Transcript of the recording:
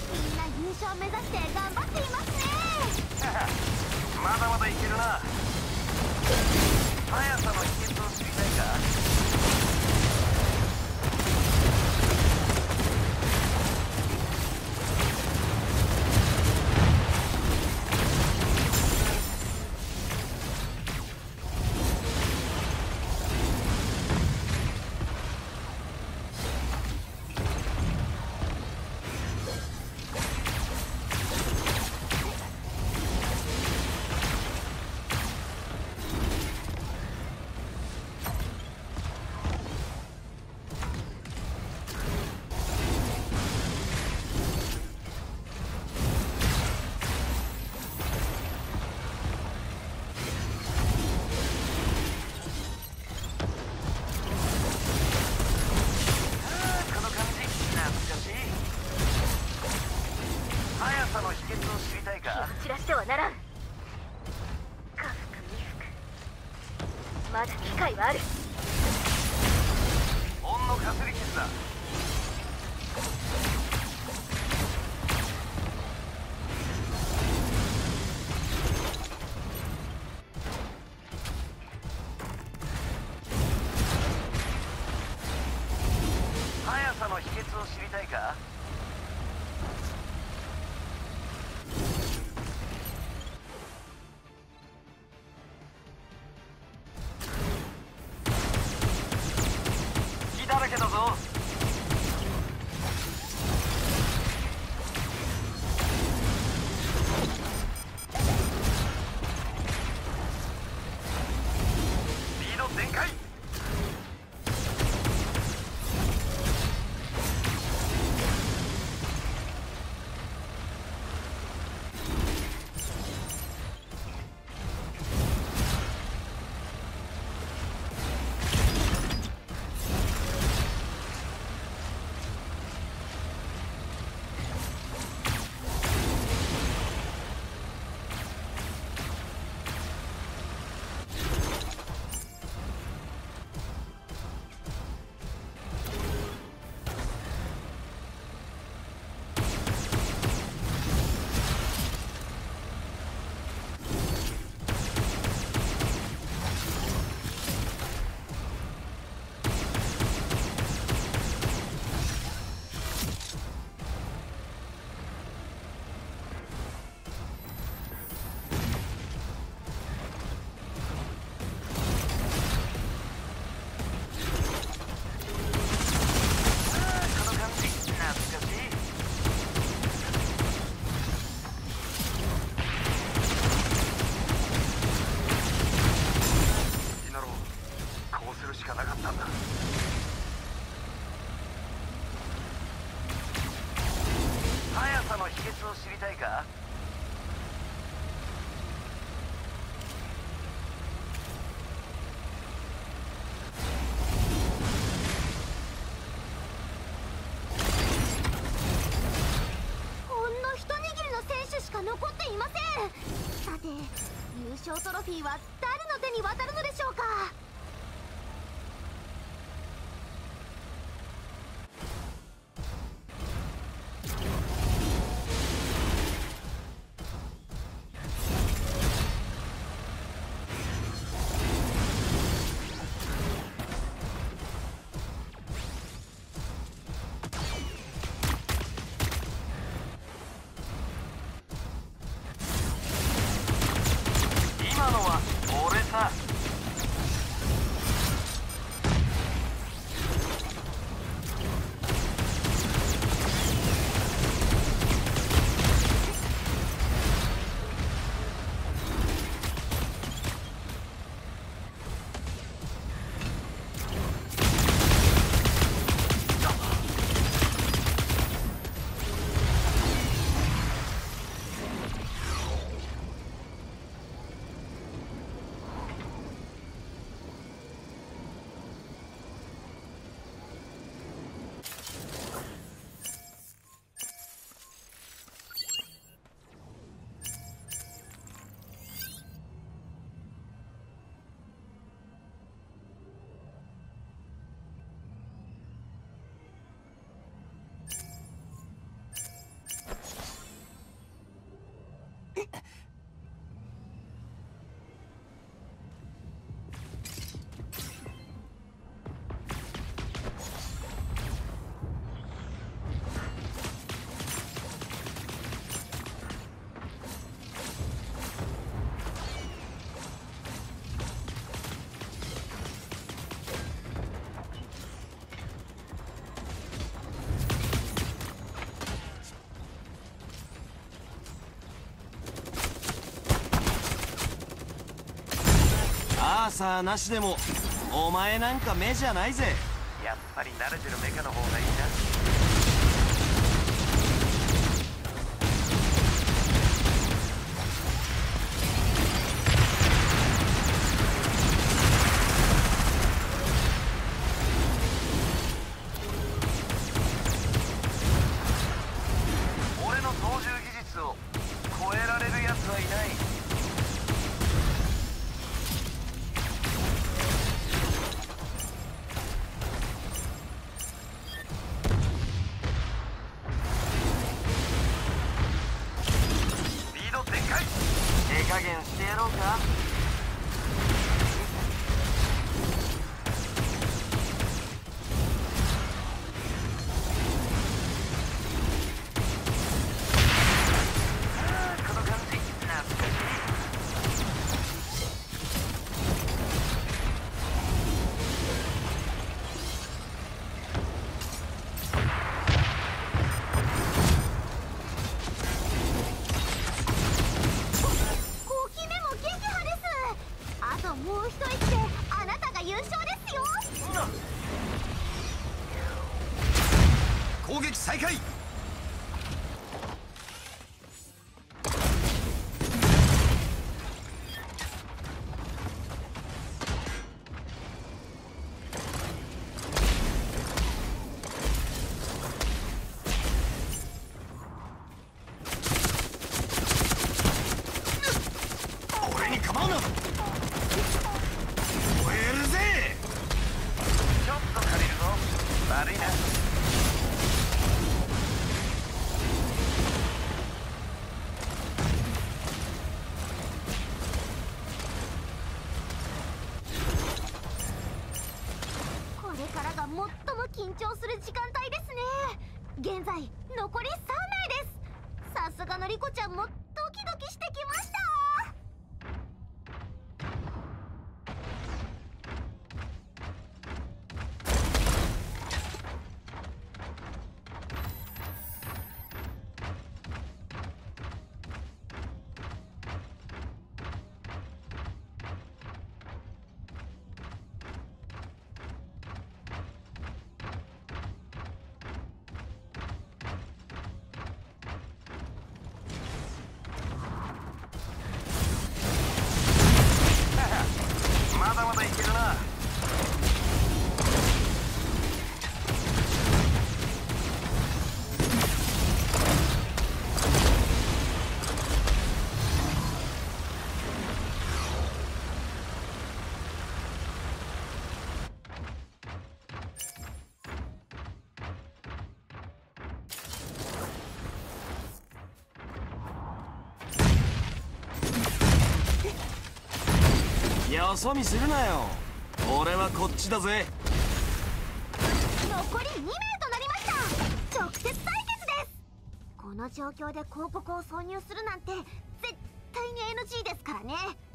みんな優勝目指して頑張っていますね。 まだまだいけるな。速さの秘訣を知りたいか？ 散らしてはならん。下腹未腹、まだ機会はある。 ほんのかすり傷だ。速さの秘訣を知りたいか？だらけだぞ。スピード全開。しかなかったんだ。速さの秘訣を知りたいか？ ほんの一握りの選手しか残っていません。さて、優勝トロフィーは誰の手に渡るのでしょうか？ 今のは俺さ。 アーサーなしでもお前なんか目じゃないぜ。 やっぱり慣れてるメカの方がいいな。俺の操縦技術を超えられるやつはいない。手加減してやろうか。この感じ懐かしい。 もう一息であなたが優勝ですよ。 攻撃再開。俺に構うな。 ちょっと借りるぞ。悪いな。 これからが最も緊張する時間帯ですね。現在残り3名です。さすがのリコちゃんもドキドキしてきました。 まだまだいけるな。 よそ見するなよ。俺はこっちだぜ。 残り2名となりました。直接対決です。この状況で広告を挿入するなんて絶対に NG ですからね。